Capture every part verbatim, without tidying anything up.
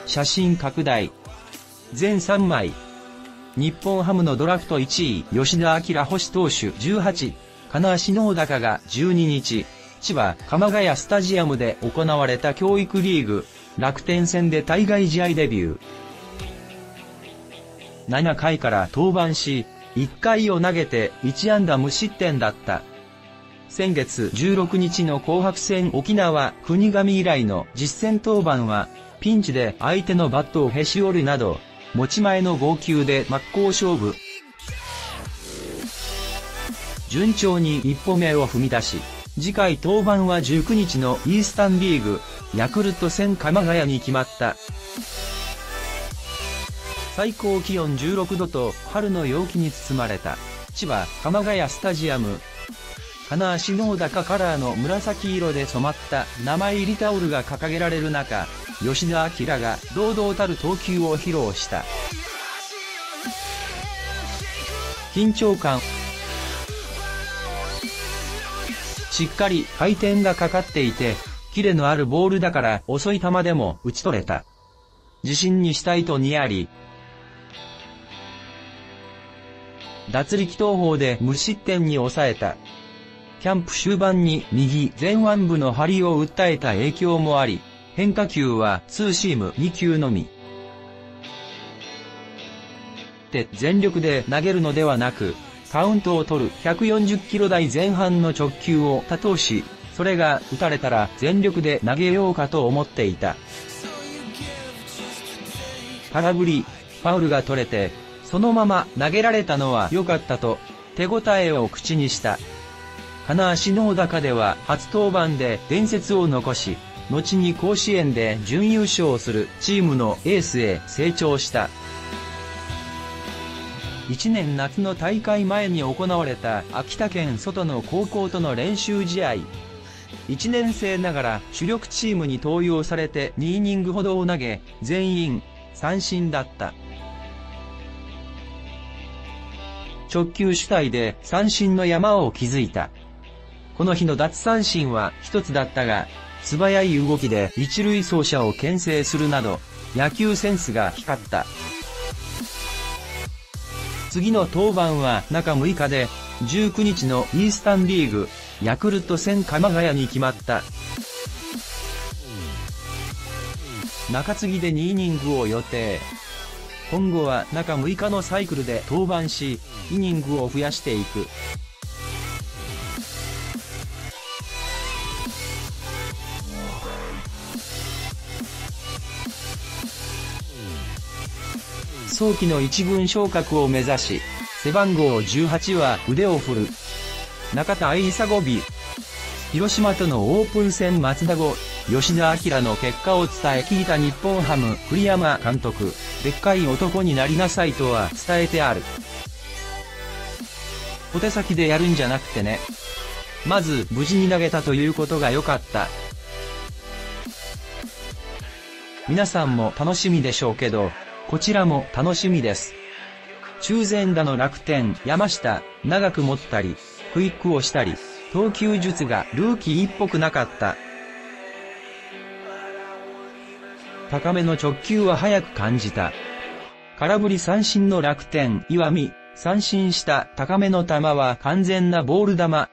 写真拡大。全さんまい。日本ハムのドラフトいちい、吉田輝星投手じゅうはち、金足農高がじゅうににち、千葉鎌ヶ谷スタジアムで行われた教育リーグ、楽天戦で対外試合デビュー。ななかいから登板し、いっかいを投げていちあんだ無失点だった。先月じゅうろくにちの紅白戦沖縄国頭以来の実戦登板は、ピンチで相手のバットをへし折るなど、持ち前の剛球で真っ向勝負。順調に一歩目を踏み出し、次回登板はじゅうくにちのイースタンリーグ、ヤクルト戦鎌ヶ谷に決まった。最高気温じゅうろくどと春の陽気に包まれた千葉鎌ヶ谷スタジアム。金足農高カラーの紫色で染まった名前入りタオルが掲げられる中、吉田輝が堂々たる投球を披露した。緊張感。しっかり回転がかかっていて、キレのあるボールだから遅い球でも打ち取れた。自信にしたいとにやり。脱力投法で無失点に抑えた。キャンプ終盤に右前腕部の張りを訴えた影響もあり、変化球はツーシームにきゅうのみ。で全力で投げるのではなく、カウントを取るひゃくよんじゅっキロ台前半の直球を多投し、それが打たれたら全力で投げようかと思っていた。空振り、ファウルが取れて、そのまま投げられたのは良かったと、手応えを口にした。金足農高では初登板で伝説を残し、後に甲子園で準優勝するチームのエースへ成長した。いちねん夏の大会前に行われた秋田県外の高校との練習試合。いちねんせいながら主力チームに登用されてにイニングほどを投げ、全員三振だった。直球主体で三振の山を築いた。この日の奪三振は一つだったが、素早い動きで一塁走者を牽制するなど、野球センスが光った。次の登板は中むいかで、じゅうくにちのイースタンリーグ、ヤクルト戦鎌ヶ谷に決まった。中継ぎでにイニングを予定。今後は中むいかのサイクルで登板し、イニングを増やしていく。早期の一軍昇格を目指し、背番号じゅうはちは腕を振る。中田愛久語尾。広島とのオープン戦松田後、吉田輝の結果を伝え聞いた日本ハム栗山監督、でっかい男になりなさいとは伝えてある。小手先でやるんじゃなくてね。まず無事に投げたということが良かった。皆さんも楽しみでしょうけど、こちらも楽しみです。中前打の楽天、山下、長く持ったり、クイックをしたり、投球術がルーキーっぽくなかった。高めの直球は速く感じた。空振り三振の楽天、岩見、三振した高めの球は完全なボール球。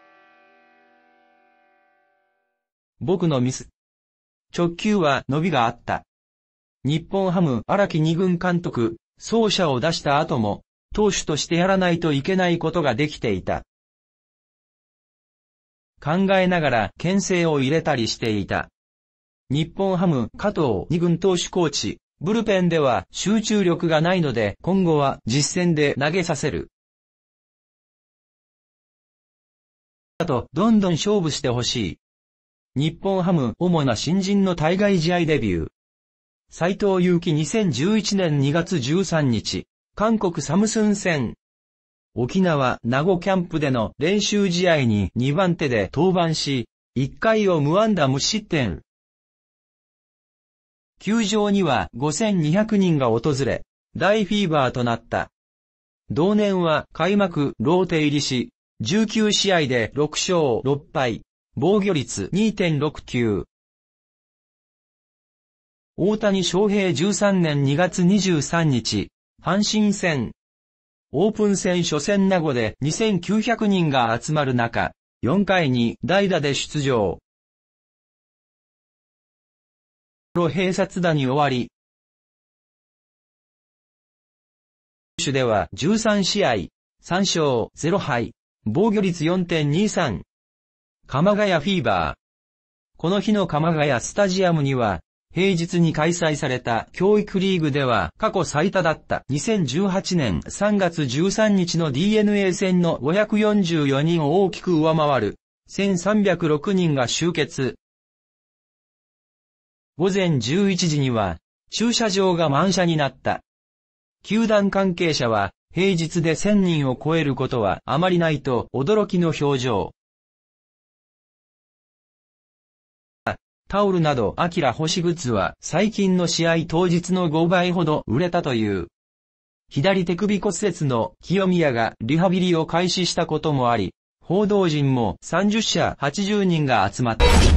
僕のミス。直球は伸びがあった。日本ハム荒木二軍監督、走者を出した後も、投手としてやらないといけないことができていた。考えながら牽制を入れたりしていた。日本ハム加藤二軍投手コーチ、ブルペンでは集中力がないので今後は実戦で投げさせる。あと、どんどん勝負してほしい。日本ハム主な新人の対外試合デビュー。斎藤佑樹にせんじゅういちねんにがつじゅうさんにち、韓国サムスン戦。沖縄名護キャンプでの練習試合ににばんてで登板し、いっかいを無安打無失点。球場にはごせんにひゃくにんが訪れ、大フィーバーとなった。同年は開幕ローテ入りし、じゅうきゅうしあいでろくしょうろっぱい、防御率 にてんろくきゅう。 大谷翔平じゅうさんねんにがつにじゅうさんにち、阪神戦。オープン戦初戦名護でにせんきゅうひゃくにんが集まる中、よんかいに代打で出場。併殺打に終わり、手ではじゅうさんしあい、さんしょうゼロはい、防御率 よんてんにさん。鎌ヶ谷フィーバー。この日の鎌ヶ谷スタジアムには、平日に開催された教育リーグでは過去最多だったにせんじゅうはちねんさんがつじゅうさんにちの ディーエヌエー 戦のごひゃくよんじゅうよにんを大きく上回るせんさんびゃくろくにんが集結。ごぜんじゅういちじには駐車場が満車になった。球団関係者は平日でせんにんを超えることはあまりないと驚きの表情。タオルなどアキラ星グッズは最近の試合当日のごばいほど売れたという。左手首骨折の清宮がリハビリを開始したこともあり、報道陣もさんじゅっしゃはちじゅうにんが集まった。